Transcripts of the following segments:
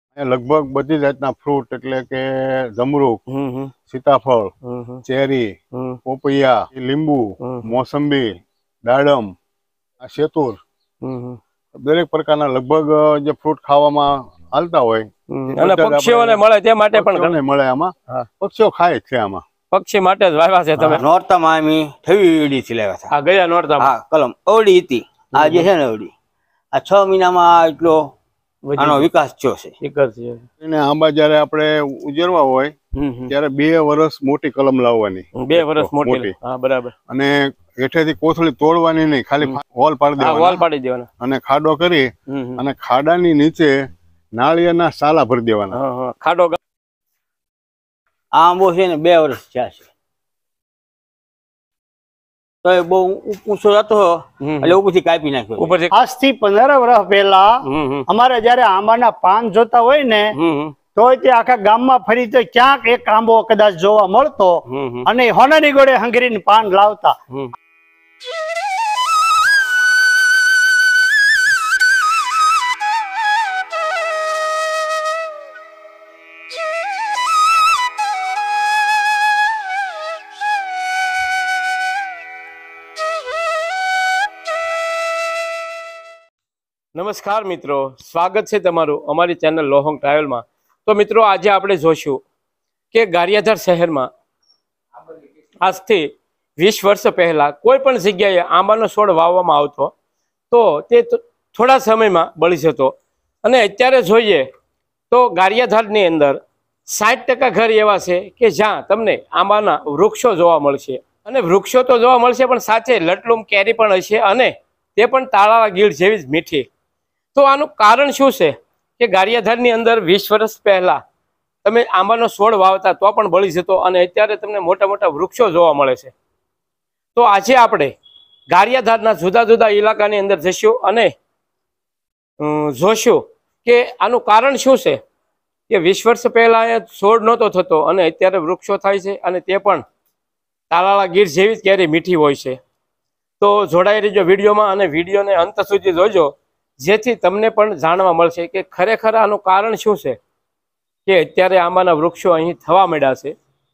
લગભગ બધી જાતના ફ્રૂટ એટલે કે જમરૂખ, સીતાફળ, ચેરી, પોપૈયા, લીંબુ, મોસંબી, દાડમ, શેતુર, દરેક પ્રકારના લગભગ જે ફ્રૂટ ખાવામાં હાલતા હોય અને પક્ષીઓને મળે તે માટે પણ મળે. આમાં પક્ષીઓ ખાય છે. આમાં પક્ષી માટે જ વાવ્યા છે તમે? નોરતામાં અમે ઠવી થી લાવ્યા હતા. આ ગયા નોરતામાં? હા, કલમ અવડી હતી. આ જે છે ને અવડી, આ 6 મહિનામાં એટલો આનો વિકાસ થયો છે. એને આંબા જયારે આપણે ઉજરવા હોય ત્યારે 2 વર્ષ મોટી કલમ લાવવાની. 2 વર્ષ મોટી. હા, બરાબર. અને હેઠેથી કોથળી તોડવાની નહીં, ખાલી હોલ પાડી દેવાના અને ખાડો કરી અને ખાડાની નીચે નાળિયેરના સાલા ભરી દેવાના. ખાડો આ આંબો છે ને 2 વર્ષ થયા છે. તો એ બહુ ઊંચો જતો એટલે ઉપરથી કાપી નાખ્યો. આજથી 15 વર્ષ પહેલા અમારે જયારે આંબાના પાન જોતા હોય ને તો તે આખા ગામમાં ફરી તો ક્યાંક એક આંબો કદાચ જોવા મળતો અને હોનાની ગોળે હંગરીને પાન લાવતા. નમસ્કાર મિત્રો, સ્વાગત છે તમારું અમારી ચેનલ લોહોંગ ટ્રાવેલમાં. તો મિત્રો, આજે આપણે જોશું કે ગારિયાધાર શહેરમાં આજથી 20 વર્ષ પહેલા કોઈ પણ જગ્યાએ આંબાનો છોડ વાવવામાં આવતો તો તે થોડા સમયમાં બળી જતો. અને અત્યારે જોઈએ તો ગારિયાધારની અંદર 60% ઘર એવા છે કે જ્યાં તમને આંબાના વૃક્ષો જોવા મળશે. અને વૃક્ષો તો જોવા મળશે પણ સાથે લટલુમ કેરી પણ હશે અને તે પણ તાળાળા ગીળ જેવી જ મીઠી. તો આનું કારણ શું છે કે ગારિયાધારની અંદર 20 વર્ષ પહેલા તમે આંબાનો છોડ વાવતા તો પણ બળી જતો અને અત્યારે તમને મોટા મોટા વૃક્ષો જોવા મળે છે. તો આજે આપણે ગારિયાધારના જુદા જુદા ઇલાકાની અંદર જઈશું અને જોશું કે આનું કારણ શું છે કે 20 વર્ષ પહેલા અહીંયા છોડ નહોતો થતો અને અત્યારે વૃક્ષો થાય છે અને તે પણ તાળાળા ગીર જેવી જ કેરી મીઠી હોય છે. તો જોડાઈ રહેજો વિડીયોમાં અને વિડીયોને અંત સુધી જોજો, જેથી તમને પણ જાણવા મળશે કે ખરેખર આનું કારણ શું છે કે અત્યારે આંબાના વૃક્ષો અહીં થવા માંડ્યા છે.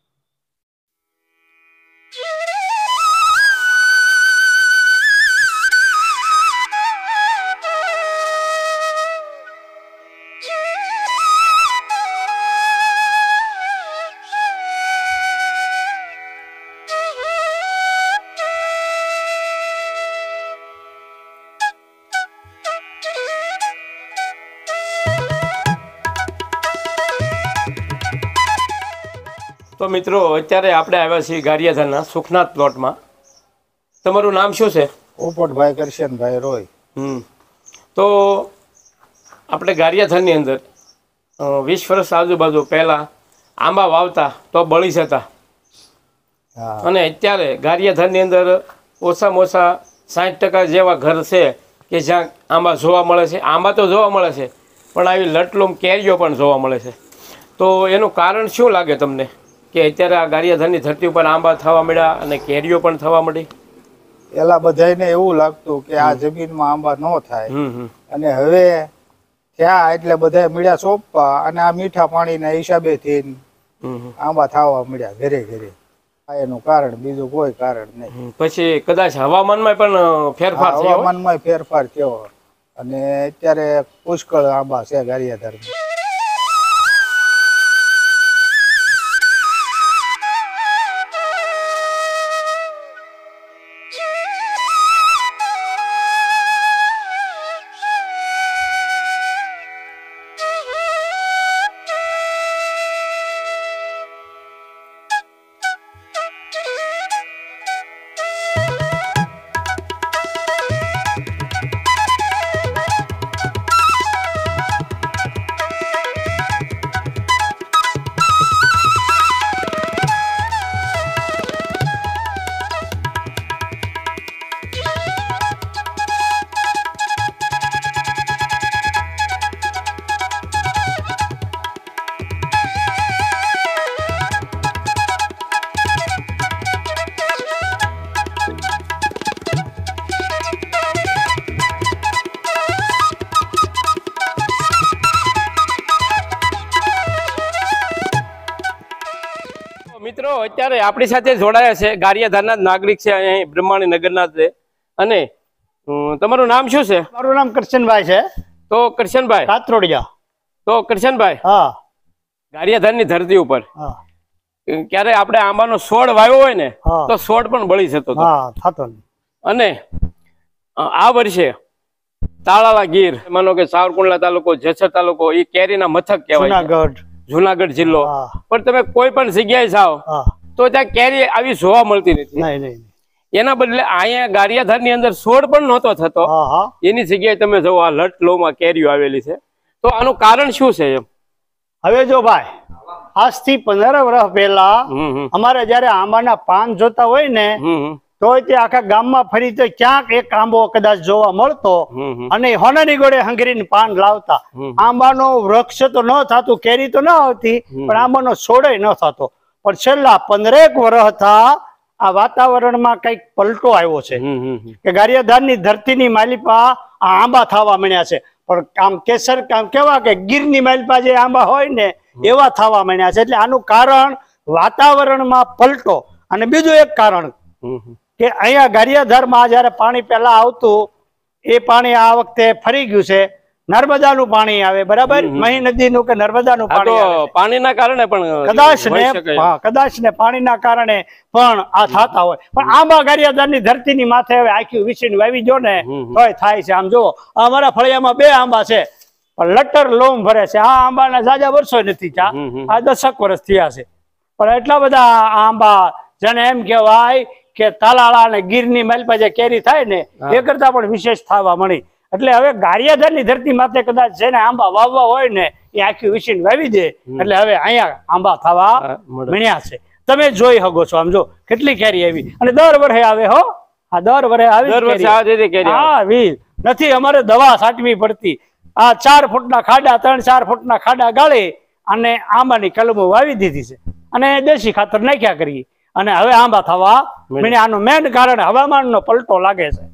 તો મિત્રો, અત્યારે આપણે આવ્યા છીએ ગારિયાધારના સુખનાથ પ્લોટમાં. તમારું નામ શું છે? પોપટભાઈ કરશનભાઈ રોય. તો આપણે ગારિયાધારની અંદર 20 વર્ષ આજુબાજુ પહેલા આંબા વાવતા તો બળી જતા અને અત્યારે ગારિયાધારની અંદર ઓછામાં ઓછા 60% જેવા ઘર છે કે જ્યાં આંબા જોવા મળે છે. આંબા તો જોવા મળે છે પણ આવી લટલુમ કેરીઓ પણ જોવા મળે છે. તો એનું કારણ શું લાગે તમને કે અત્યારે આ ગારિયાધારની ધરતી ઉપર આંબા થવા મળ્યા અને કેરીઓ પણ થવા મળી? પેલા બધાને એવું લાગતું કે આ જમીનમાં આંબા ન થાય અને હવે ત્યાં એટલે બધા મળ્યા સોંપવા અને આ મીઠા પાણીના હિસાબેથી આંબા થવા મળ્યા ઘરે ઘરે. આ એનું કારણ, બીજું કોઈ કારણ નહીં. પછી કદાચ હવામાનમાં પણ ફેરફાર થયો? હવામાનમાં ફેરફાર થયો અને અત્યારે પુષ્કળ આંબા છે ગારિયાધારમાં. મિત્રો અત્યારે આપણી સાથે જોડાયા છે ગારિયાધારના નાગરિક છે, અહીં બ્રહ્માણી નગરના છે. અને તમારું નામ શું છે? મારું નામ કરશનભાઈ છે. તો કરશનભાઈ કાતરોડિયા. તો કરશનભાઈ, હા, ગારિયાધારની ધરતી ઉપર હા, ક્યારે આપણે આંબાનો છોડ વાવ્યો હોય ને હા. તો છોડ પણ બળી જતો હતો. હા, થતો નહીં. અને આ વર્ષે તાળાલા ગીર, માનો કે સાવરકુંડલા તાલુકો, જસર તાલુકો, એ કેરીના મથક કહેવાય, જુનાગઢ. જુનાગઢ જિલ્લો. હા, પણ તમે કોઈ પણ જગ્યાએ જાઓ હા. તો ત્યાં કેરી આવી જોવા મળતી નથી. નહીં, નહીં. એના બદલે અહીંયા ગારિયાધારની અંદર છોડ પણ નહોતો થતો. હા, હા. એની જગ્યાએ તમે જો આ લટ લોમાં કેરીઓ આવેલી છે. તો આનું કારણ શું છે એમ? હવે જો ભાઈ, આજથી 15 વર્ષ પહેલા અમારે જયારે આંબાના પાન જોતા હોય ને તો તે આખા ગામમાં ફરી તો ક્યાંક એક આંબો કદાચ જોવા મળતો અને હોનાની ગોળે હંગરીને પાન લાવતા. આંબાનો વૃક્ષ તો ન થતું, કેરી તો ન આવતી, પણ આંબાનો છોડે ન થતો. પણ છેલ્લા 15 વર્ષ આ વાતાવરણમાં કઈક પલટો આવ્યો છે કે ગારિયાધારની ધરતીની માલિપા આ આંબા થવા માંડ્યા છે. પણ આમ કેસર કામ કેવા કે ગીરની માલિપા જે આંબા હોય ને એવા થવા માંડ્યા છે. એટલે આનું કારણ વાતાવરણમાં પલટો. અને બીજું એક કારણ કે અહીંયા ગારિયાધારમાં જયારે પાણી પહેલા આવતું એ પાણી આ વખતે ફરી ગયું છે. નર્મદાનું પાણી આવે, બરાબર, મહી નદીનું કે નર્મદાનું પાણી આવે. પાણીના કારણે પણ કદાચ ને પાણીના કારણે પણ આ થતા હોય. પણ આંબા ગારિયાધારની ધરતીની માથે હવે આખી વિસીને વાવી જો ને તોય થાય છે. આમ જુઓ, અમારા ફળિયામાં 2 આંબા છે પણ લટર લોમ ભરે છે. આ આંબાના જાજા વર્ષો નથી થયા, આ 10 વર્ષ થયા છે. પણ એટલા બધા આંબા જેને એમ કહેવાય કે તાલાળા અને ગીરની માલપા જે કેરી થાય ને એ કરતા પણ વિશેષ થવા મળી. એટલે હવે ગારિયાધારની ધરતી માથે કદાચ જેને આંબા વાવવા હોય ને એ આખી વિસીને વાવી દે એટલે હવે અહીંયા આંબા થવા મળ્યા છે. તમે જોઈ શકો છો, આમ જો કેટલી કેરી આવી. અને દર વર્ષે આવે હો, આ દર વર્ષે આવી નથી. અમારે દવા છાંટવી પડતી. આ 4 ફૂટના ખાડા, 3-4 ફૂટના ખાડા ગાળી અને આંબાની કલમો વાવી દીધી છે અને દેશી ખાતર નાખ્યા કરીએ અને હવે આંબા થવા મળ્યા. આનું મેન કારણ હવામાનનો પલટો લાગે છે.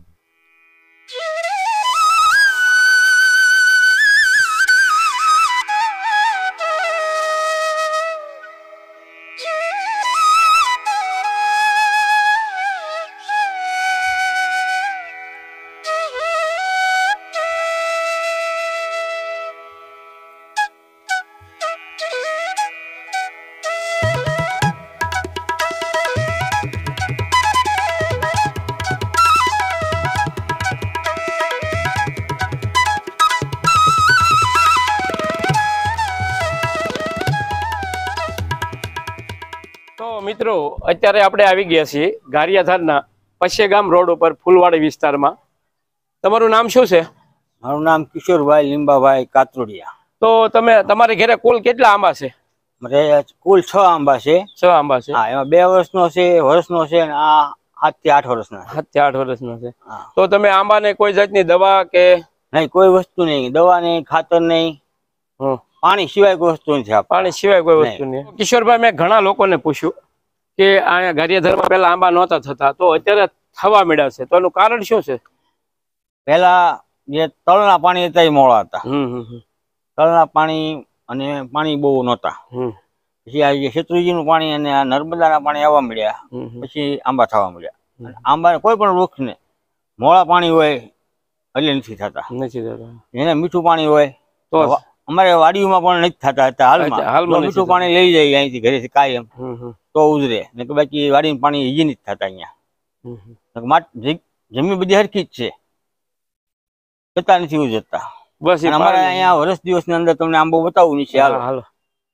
મિત્રો અત્યારે આપણે આવી ગયા છીએ ગારિયાધારના પશ્ચેગામ રોડ ઉપર ફૂલવાડી વિસ્તારમાં. તમારું નામ શું છે? મારું નામ કિશોરભાઈ લીંબાભાઈ કાતરોડિયા. તો તમારે ઘરે કુલ કેટલા આંબા છે? મારે કુલ 6 આંબા છે. 6 આંબા છે. હા, એમાં 2 વર્ષનો છે, વર્ષનો છે, અને આ 7 થી 8 વર્ષના. 7 થી 8 વર્ષનો છે. તો તમે આંબાને કોઈ જાતની દવા કે નહીં, કોઈ વસ્તુ નહીં, દવા નહીં, ખાતર નહીં, પાણી સિવાય કોઈ વસ્તુ નથી. પાણી સિવાય કોઈ વસ્તુ નહીં. કિશોરભાઈ, મેં ઘણા લોકોને પૂછ્યું કે અહીંયા ગારિયાધારમાં પહેલા આંબા નહોતા થતા, તો અત્યારે થવા મળ્યા છે. તો એનું કારણ શું છે? પહેલા જે તળના પાણી હતા એ મોળા હતા. તળના પાણી અને પાણી બહુ નહોતા. પછી આ જે શેત્રુંજીનું પાણી અને આ નર્મદાના પાણી આવવા મળ્યા પછી આંબા થવા મળ્યા. આંબા કોઈ પણ વૃક્ષને મોળા પાણી હોય એટલે નથી થતા. એને મીઠું પાણી હોય તો અમારે વાડીઓમાં પણ નથી થતા હતા. હાલમાં મીઠું પાણી લઈ જાય અહીંથી ઘરેથી કાયમ તો ઉજરે, ને કે બાકી વાડીનું પાણી હજી નથી થતા અહીંયા. જમીન બધી હરખી જ છે, છતાં નથી ઉજરતા. બસ અમારે અહીંયા વર્ષ દિવસની અંદર તમને આંબો બતાવું નીચે. હાલો.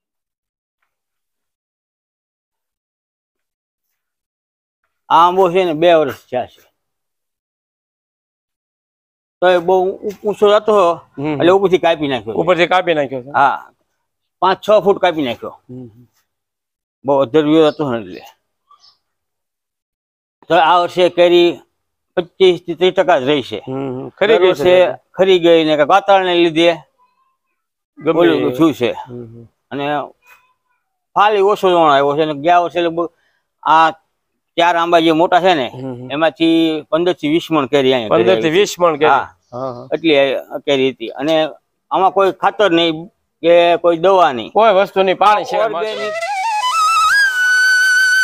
આ આંબો છે ને 2 વર્ષ થયા છે. તો એ બહુ ઊંચો જતો એટલે ઉપરથી કાપી નાખ્યો. હા, 5-6 ફૂટ કાપી નાખ્યો. બહુ અધર્વ્યો હતો ને એટલે. તો આ વર્ષે કેરી 25 થી 30% જ રહી છે. ખરી ગઈ ને વાતાવરણ લીધે શું છે. અને ફાલી ઓછો જોણ આવ્યો છે. ગયા વર્ષે લગભગ આ 4 આંબા જે મોટા છે ને એમાંથી 15 થી 20 મણ કેરી અહીંયા. 15 થી 20 મણ કેરી એટલી કેરી હતી. અને આમાં કોઈ ખાતર નહીં કે કોઈ દવા નહીં, કોઈ વસ્તુ નહીં, પાણી છે.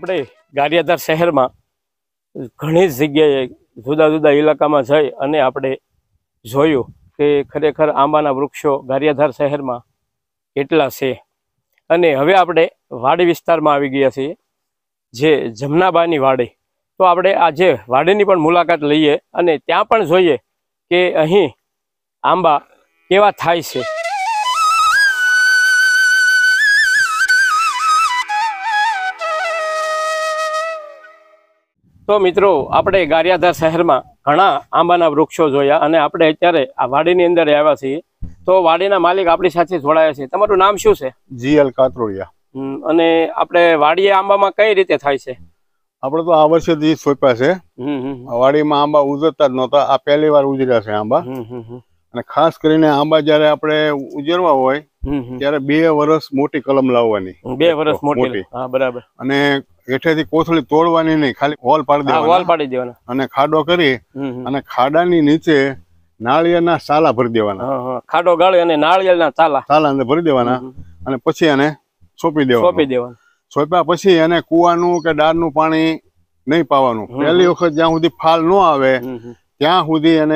આપણે ગારિયાધાર શહેરમાં ઘણી જગ્યાએ જુદા જુદા ઇલાકામાં જઈ અને આપણે જોયું કે ખરેખર આંબાના વૃક્ષો ગારિયાધાર શહેરમાં કેટલા છે. અને હવે આપણે વાડી વિસ્તારમાં આવી ગયા છીએ, જે જમનાબાની વાડી. તો આપણે આજે વાડીની પણ મુલાકાત લઈએ અને ત્યાં પણ જોઈએ કે અહીં આંબા કેવા થાય છે. તો મિત્રો, આપણે ગારિયાધાર શહેરમાં ઘણા આંબાના વૃક્ષો જોયા અને આપણે અત્યારે આ વાડીની અંદર આવ્યા છીએ. તો વાડીના માલિક આપણી સાથે જોડાયા છે. તમારું નામ શું છે? GL કાતરોડિયા. અને આપણે વાડીએ આંબામાં કઈ રીતે થાય છે? આપણે તો આ વર્ષે જ સોંપ્યા છે. વાડીમાં આંબા ઉજરતા જ નહોતા, આ પહેલી વાર ઉજર્યા છે આંબા. અને ખાસ કરીને આંબા જયારે આપણે ઉજરવા હોય ત્યારે 2 વર્ષ મોટી કલમ લાવવાની. 2 વર્ષ મોટી. હા, બરાબર. અને હેઠેથી કોથળી તોડવાની નહીં, ખાલી હોલ પાડી દેવાના અને ખાડો કરી અને ખાડાની નીચે નાળિયેરના સાલા ભરી દેવાના. ખાડો ગાળી અને નાળિયેરના સાલા અંદર ભરી દેવાના અને પછી એને સોંપી દેવાના. સોંપ્યા પછી એને કુવાનું કે ડાળનું પાણી નહીં પાવાનું. પહેલી વખત જ્યાં સુધી ફાલ ન આવે ત્યાં સુધી એને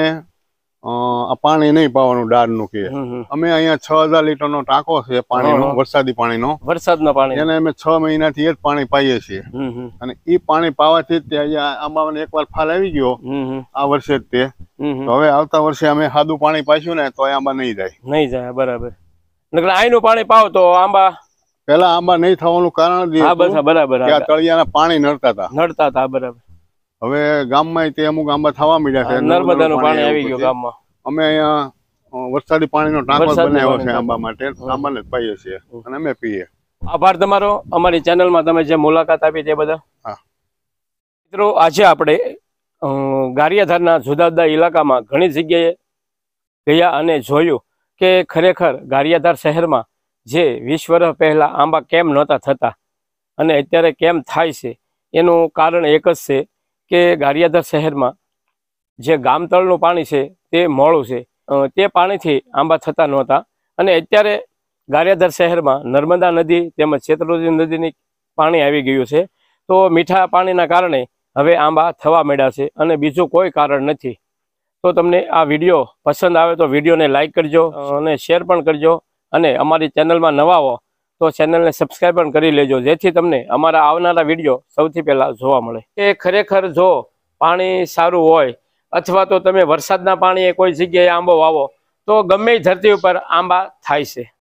પાણી નહીં પાવાનું ડાળનું. કે અમે અહીંયા 6000 લીટરનો ટાંકો છે પાણીનો, વરસાદી પાણીનો. એને અમે 6 મહિનાથી એ જ પાણી પાઈએ છીએ. અને એ પાણી પાવાથી જ આંબાને એકવાર ફાલ આવી ગયો આ વર્ષે જ તે. તો હવે આવતા વર્ષે અમે સાદું પાણી પાઈશું ને તો આંબા નહીં જાય. બરાબર. આઈનું પાણી પાવ તો આંબા પેલા આંબા નહીં થવાનું કારણ તળિયાના પાણી નડતા હતા. બરાબર. હવે ગામમાં તે અમુક આંબા થવા મળ્યા છે. નર્મદાનું પાણી આવી ગયું ગામમાં. અમે અહીંયા વરસાદી પાણીનો ટાંકો બનાવ્યો છે આંબા માટે. આંબાને જ પાઈએ છીએ અને અમે પીએ. આભાર તમારો અમારી ચેનલમાં તમે જે મુલાકાત આપી તે બધા. મિત્રો, આજે આપણે ગારિયાધારના જુદા જુદા ઇલાકામાં ઘણી જગ્યાએ ગયા અને જોયું કે ખરેખર ગારિયાધાર શહેરમાં જે 20 વર્ષ પહેલા આંબા કેમ નહોતા થતા અને અત્યારે કેમ થાય છે, એનું કારણ એક જ છે કે ગારિયાધાર શહેરમાં જે ગામતળનું પાણી છે તે મોળું છે. તે પાણીથી આંબા થતા નહોતા અને અત્યારે ગારિયાધાર શહેરમાં નર્મદા નદી તેમજ શેત્રુંજી નદીની પાણી આવી ગયું છે. તો મીઠા પાણીના કારણે હવે આંબા થવા માંડ્યા છે અને બીજું કોઈ કારણ નથી. તો તમને આ વિડીયો પસંદ આવે તો વિડીયોને લાઈક કરજો અને શેર પણ કરજો. અને અમારી ચેનલમાં નવા હો તો ચેનલને સબસ્ક્રાઈબ પણ કરી લેજો, જેથી તમને અમારા આવનારા વિડીયો સૌથી પહેલા જોવા મળે. એ ખરેખર જો પાણી સારું હોય અથવા તો તમે વરસાદના પાણીએ કોઈ જગ્યાએ આંબો વાવો તો ગમે ધરતી ઉપર આંબા થાય છે.